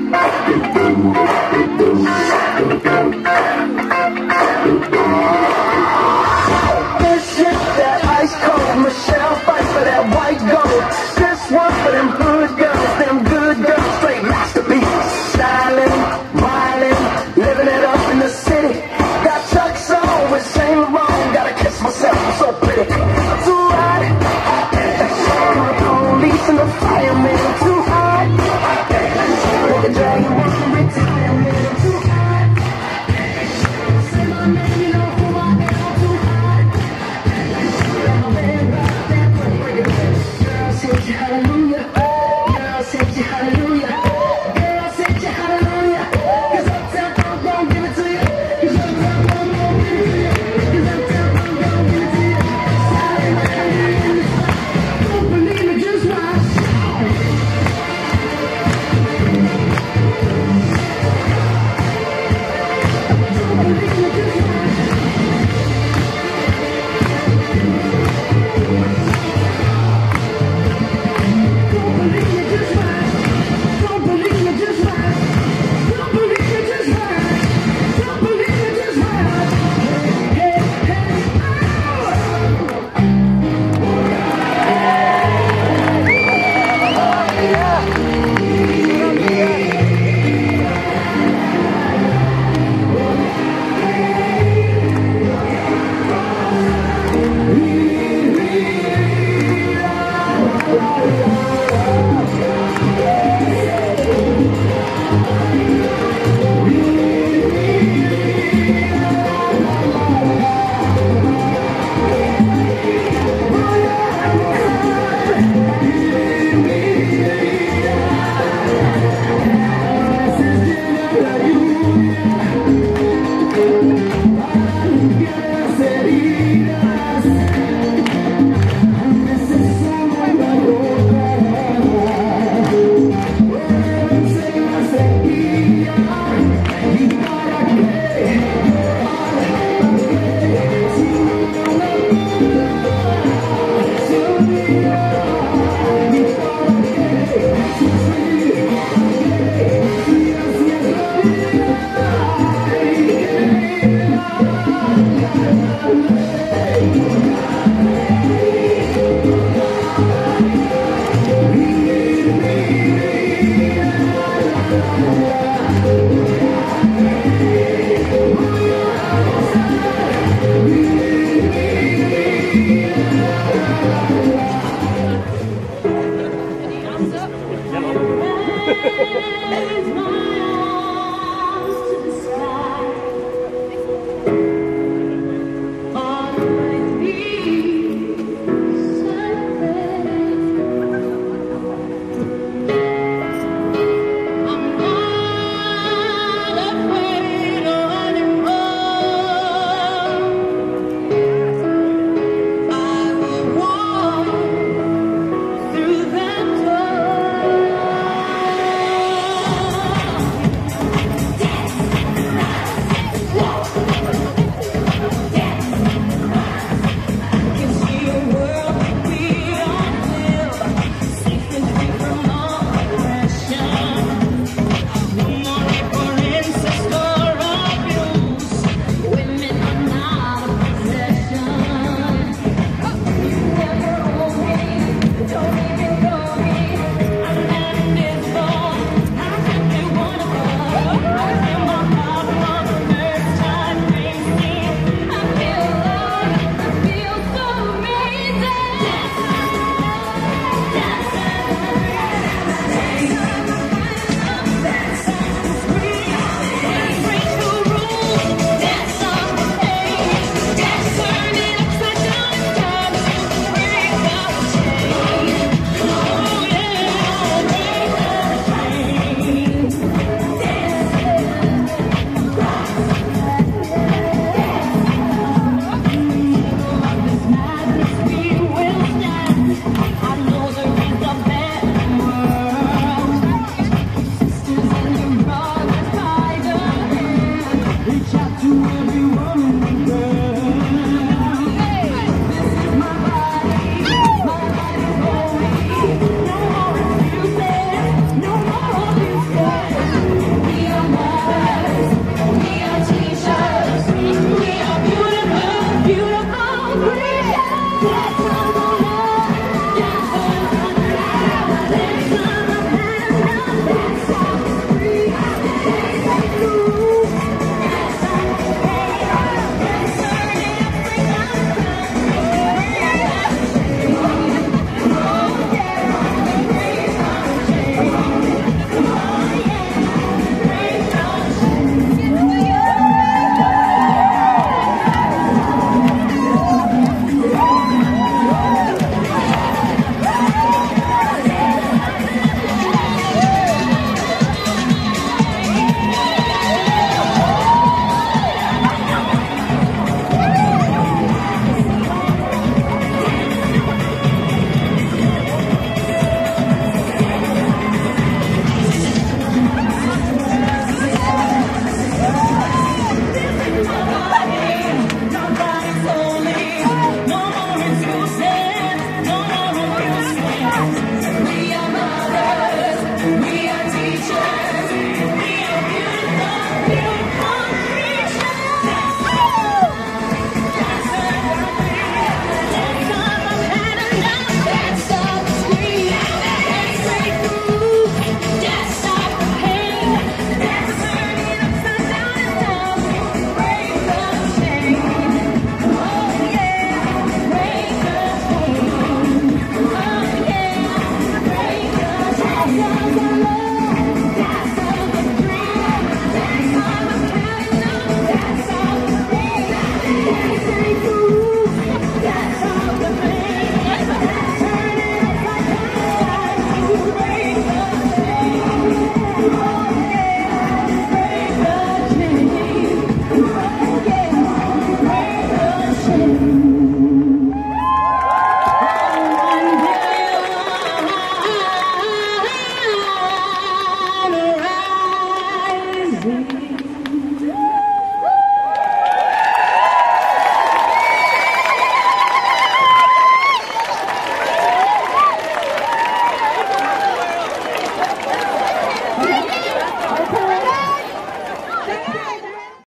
This shit, that ice cold Michelle fights for that white gold. This one for them good girls, straight masterpieces. Styling, wildin', living it up in the city. Got Chuck's on with Saint Laurent, gotta kiss myself, I'm so pretty. I'm too hot, the police and the firemen, I'm too hot. Like a dragon wants to retirement, I'm too hot. Say my name, you know who I am, I'm too hot. My man rock that break it. Girl, say you hallelujah. Girl, say you hallelujah. Girl, say you hallelujah. 'Cause Uptown Funk gon' give it to you. 'Cause Uptown Funk gon' give it to you. 'Cause Uptown Funk gon' give it to you. Don't believe me, just watch. It's